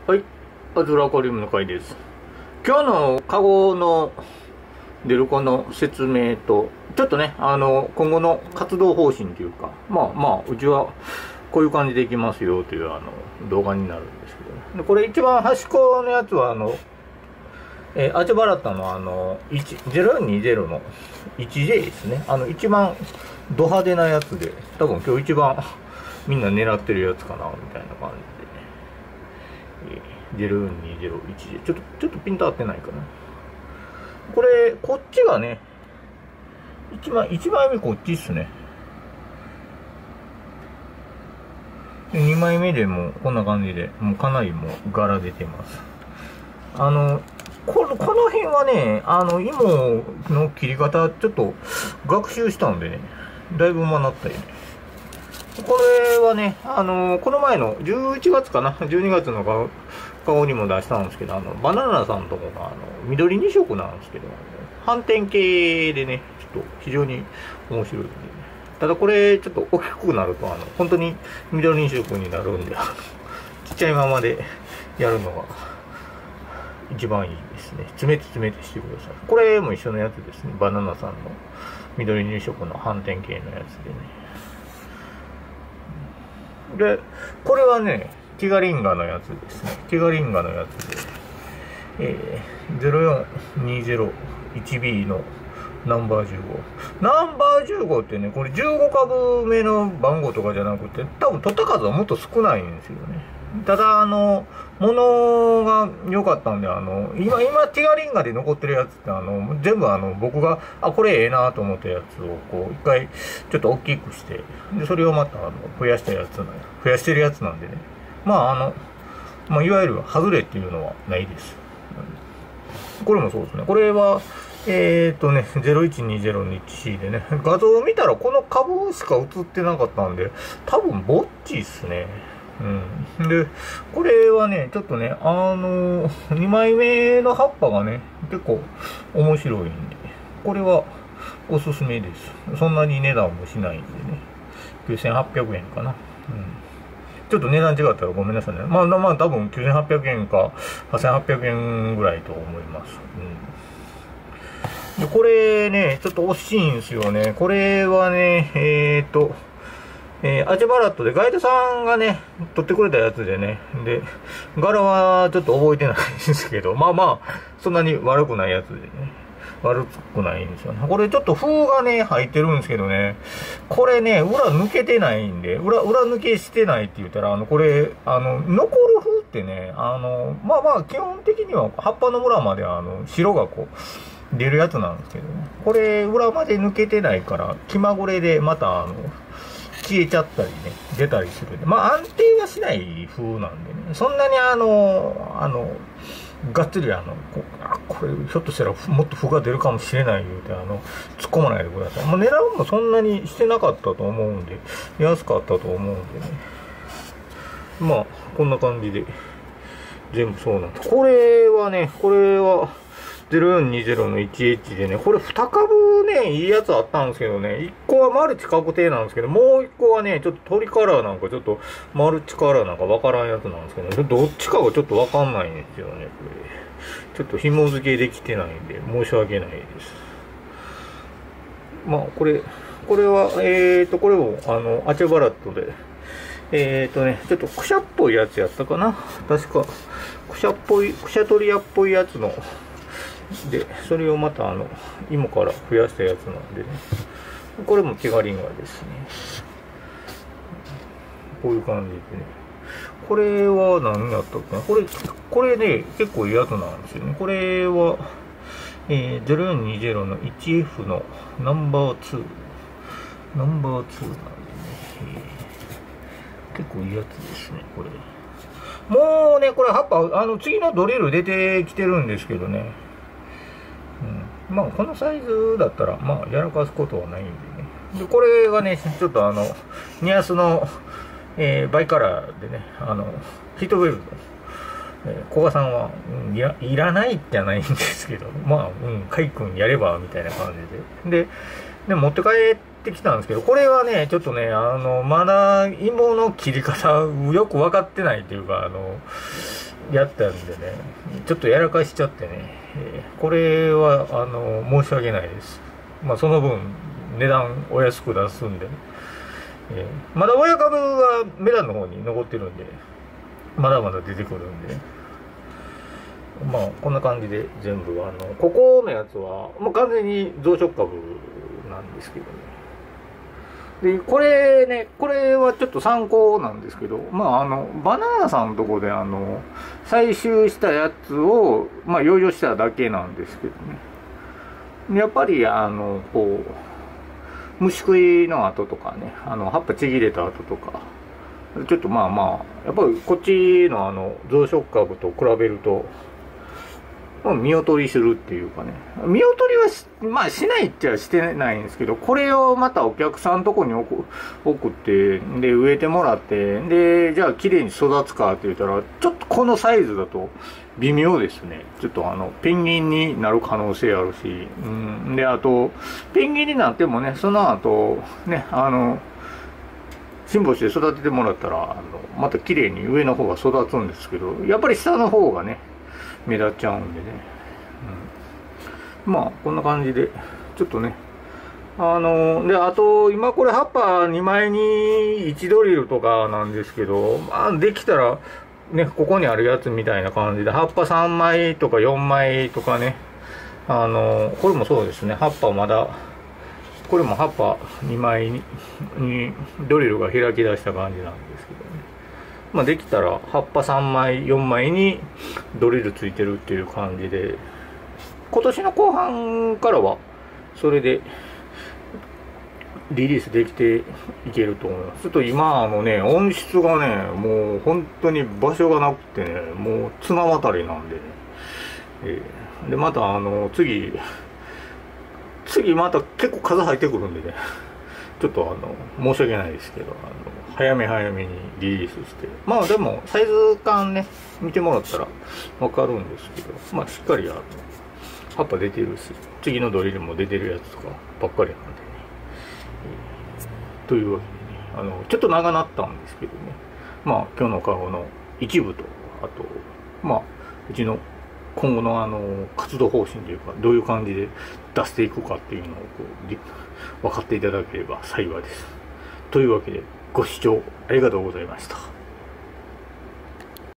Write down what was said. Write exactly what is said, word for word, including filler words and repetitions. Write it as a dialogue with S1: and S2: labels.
S1: はい、アズラコリウムの回です。今日のカゴの出るこの説明と、ちょっとね、あの、今後の活動方針というか、まあまあ、うちはこういう感じでいきますよというあの動画になるんですけどね。でこれ一番端っこのやつは、あの、えー、アジバラッタのあの、ゼロよんにゼロの ワンジェイ ですね。あの、一番ド派手なやつで、多分今日一番みんな狙ってるやつかな、みたいな感じで。ゼロよんにゼロいちでちょっとちょっとピント合ってないかな。これこっちがね一枚一枚目こっちっすね。でにまいめでもこんな感じでもうかなりもう柄出てます。あのこのこの辺はね、あの芋の切り方ちょっと学習したんでね、だいぶ学ったよね。これはね、あのこの前のじゅういちがつかな、じゅうにがつの顔にも出したんですけど、あのバナナさんのとこがあの緑に色なんですけど、反転系でね、ちょっと非常に面白いんで、ね、ただこれちょっと大きくなるとあの本当に緑に色になるんで、ちっちゃいままでやるのが一番いいですね。詰めて詰めてしてください。これも一緒のやつですね。バナナさんの緑に色の反転系のやつでね。で、これはね、ティガリンガのやつですね。ティガリンガのやつで、えー、ゼロよんにゼロいちビー のナンバーじゅうご。ナンバーじゅうごってね、これじゅうご株目の番号とかじゃなくて、多分取った数はもっと少ないんですよね。ただ、あの、物が良かったんで、あの、今、今、ティガリンガで残ってるやつって、あの、全部あの、僕が、あ、これええなと思ったやつを、こう、一回、ちょっと大きくして、で、それをまた、あの、増やしたやつな、増やしてるやつなんでね。まあ、あの、まあ、いわゆる、外れっていうのはないです。これもそうですね。これは、えーとね、ゼロいちにゼロの ワンシー でね、画像を見たらこの株しか映ってなかったんで、多分、ぼっちっすね。うん。で、これはね、ちょっとね、あのー、にまいめの葉っぱがね、結構面白いんで、これはおすすめです。そんなに値段もしないんでね。きゅうせんはっぴゃくえんかな。うん。ちょっと値段違ったらごめんなさいね。まあ、まあ、多分きゅうせんはっぴゃくえんかはっせんはっぴゃくえんぐらいと思います。うん。で、これね、ちょっと惜しいんですよね。これはね、えーと、えー、アジバラットでガイドさんがね、撮ってくれたやつでね、で、柄はちょっと覚えてないんですけど、まあまあ、そんなに悪くないやつでね、悪くないんですよね。これちょっと風がね、入ってるんですけどね、これね、裏抜けてないんで、裏、裏抜けしてないって言ったら、あの、これ、あの、残る風ってね、あの、まあまあ、基本的には葉っぱの裏まであの、白がこう、出るやつなんですけどね、これ、裏まで抜けてないから、気まぐれでまた、あの、消えちゃったりね、出たりするんで、まあ安定はしない風なんでね、そんなにあの、あの、がっつりあの、こ, あこれひょっとしたらもっと風が出るかもしれない言うて、あの、突っ込まないでください。まあ、値段もそんなにしてなかったと思うんで、安かったと思うんでね。まあ、こんな感じで、全部そうなんです。これはね、これは、ゼロよんにゼロの ワンエイチ でね、これに株ね、いいやつあったんですけどね、いっこはマルチ確定なんですけど、もういっこはね、ちょっと鳥カラーなんかちょっとマルチカラーなんかわからんやつなんですけど、ね、どっちかがちょっとわかんないんですよね、これ。ちょっと紐付けできてないんで、申し訳ないです。まあ、これ、これは、えーと、これも、あの、アチェバラットで、えーとね、ちょっとクシャっぽいやつやったかな。確か、クシャっぽい、クシャトリアっぽいやつの、で、それをまたあの、芋から増やしたやつなんでね。これもティガリンガですね。こういう感じでね。これは何やったっけな。これ、これね、結構いいやつなんですよね。これは、えー、ゼロよんにゼロの ワンエフ のナンバーツー。ナンバーツーなんでね。えー、結構いいやつですね、これ。もうね、これ葉っぱ、あの、次のドリル出てきてるんですけどね。うん、まあこのサイズだったらまあやらかすことはないんでね。でこれがねちょっとあのニアスの、えー、バイカラーでね、あのヒートベルト、えー、古賀さんは、うん、いらいらないじゃないんですけど、まあうんカイ君やればみたいな感じででで持って帰ってきたんですけど、これはねちょっとねあのまだ芋の切り方よく分かってないっていうか、あのやったんでね、ちょっとやらかしちゃってね、えーこれはあの申し訳ないです。まあその分値段お安く出すんでね、えーまだ親株がメランの方に残ってるんで、まだまだ出てくるんで、まあこんな感じで全部あのここのやつはもう完全に増殖株なんですけどね。でこれね、これはちょっと参考なんですけど、まああのバナナさんのとこであの採集したやつをまあ養生しただけなんですけどね。やっぱりあのこう虫食いの跡とかね、あの葉っぱちぎれた跡とか、ちょっとまあまあやっぱりこっちのあの増殖株と比べると、まあ、見劣りするっていうかね、見劣りはし、まあ、しないっちゃしてないんですけど、これをまたお客さんのとこに送送って、で、植えてもらって、で、じゃあ綺麗に育つかって言ったら、ちょっとこのサイズだと微妙ですね。ちょっとあの、ペンギンになる可能性あるし、うん、で、あと、ペンギンになってもね、その後、ね、あの、辛抱して育ててもらったら、あのまた綺麗に上の方が育つんですけど、やっぱり下の方がね、目立っちゃうんでね、うん、まあこんな感じでちょっとね、あのであと今これ葉っぱにまいにいちドリルとかなんですけど、まあできたらね、ここにあるやつみたいな感じで葉っぱさんまいとかよんまいとかね、あのこれもそうですね、葉っぱまだこれも葉っぱにまいににドリルが開き出した感じなんですけどね、まあ、できたら葉っぱさんまいよんまいにドリルついてるっていう感じで、今年の後半からはそれでリリースできていけると思います。ちょっと今あのね、音質がねもう本当に場所がなくてね、もう綱渡りなんでね、えー、でまたあの次次また結構数入ってくるんでね、ちょっとあの申し訳ないですけど、あの早め早めにリリースして、まあでもサイズ感ね見てもらったら分かるんですけど、まあしっかりあの葉っぱ出てるし、次のドリルも出てるやつとかばっかりなんでね、えー、というわけでね、あのちょっと長なったんですけどね、まあ今日のカゴの一部と、あとまあうちの今後のあの活動方針というか、どういう感じで出していくかっていうのをこう分かっていただければ幸いです。というわけでご視聴ありがとうございました。